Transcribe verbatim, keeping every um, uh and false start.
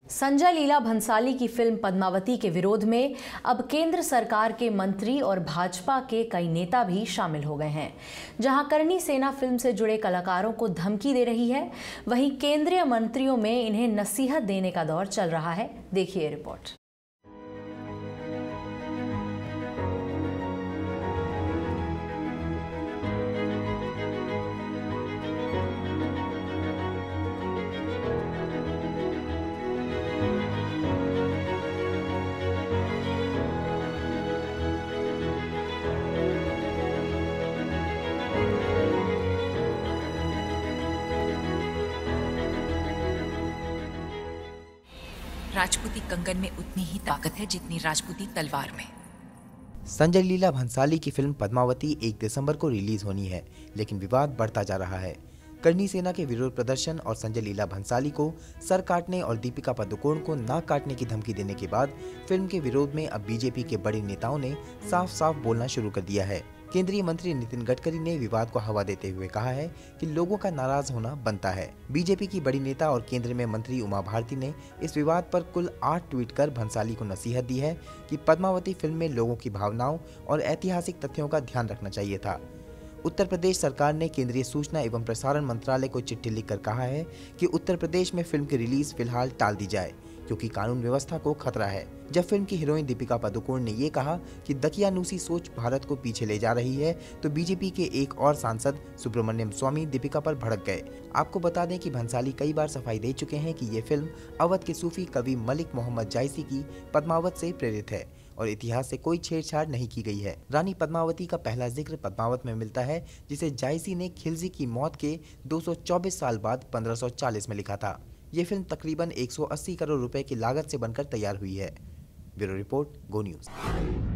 संजय लीला भंसाली की फिल्म पद्मावती के विरोध में अब केंद्र सरकार के मंत्री और भाजपा के कई नेता भी शामिल हो गए हैं। जहां करनी सेना फिल्म से जुड़े कलाकारों को धमकी दे रही है, वहीं केंद्रीय मंत्रियों में इन्हें नसीहत देने का दौर चल रहा है। देखिए रिपोर्ट। राजपूती कंगन में उतनी ही ताकत है जितनी राजपूती तलवार में। संजय लीला भंसाली की फिल्म पद्मावती एक दिसंबर को रिलीज होनी है, लेकिन विवाद बढ़ता जा रहा है। करनी सेना के विरोध प्रदर्शन और संजय लीला भंसाली को सर काटने और दीपिका पादुकोण को नाक काटने की धमकी देने के बाद फिल्म के विरोध में अब बीजेपी के बड़े नेताओं ने साफ साफ बोलना शुरू कर दिया है। केंद्रीय मंत्री नितिन गडकरी ने विवाद को हवा देते हुए कहा है कि लोगों का नाराज होना बनता है। बीजेपी की बड़ी नेता और केंद्र में मंत्री उमा भारती ने इस विवाद पर कुल आठ ट्वीट कर भंसाली को नसीहत दी है कि पद्मावती फिल्म में लोगों की भावनाओं और ऐतिहासिक तथ्यों का ध्यान रखना चाहिए था। उत्तर प्रदेश सरकार ने केंद्रीय सूचना एवं प्रसारण मंत्रालय को चिट्ठी लिखकर कहा है कि उत्तर प्रदेश में फिल्म की रिलीज फिलहाल टाल दी जाए, क्योंकि कानून व्यवस्था को खतरा है। जब फिल्म की हीरोइन दीपिका पादुकोण ने ये कहा कि दकियानूसी सोच भारत को पीछे ले जा रही है, तो बीजेपी के एक और सांसद सुब्रमण्यम स्वामी दीपिका पर भड़क गए। आपको बता दें कि भंसाली कई बार सफाई दे चुके हैं कि ये फिल्म अवध के सूफी कवि मलिक मोहम्मद जायसी की पद्मावत से प्रेरित है और इतिहास से कोई छेड़छाड़ नहीं की गई है। रानी पद्मावती का पहला जिक्र पद्मावत में मिलता है, जिसे जायसी ने खिलजी की मौत के दो सौ चौबीस साल बाद पंद्रह सौ चालीस में लिखा था। ये फिल्म तकरीबन एक सौ अस्सी करोड़ रुपए की लागत से बनकर तैयार हुई है। Bureau report, go news.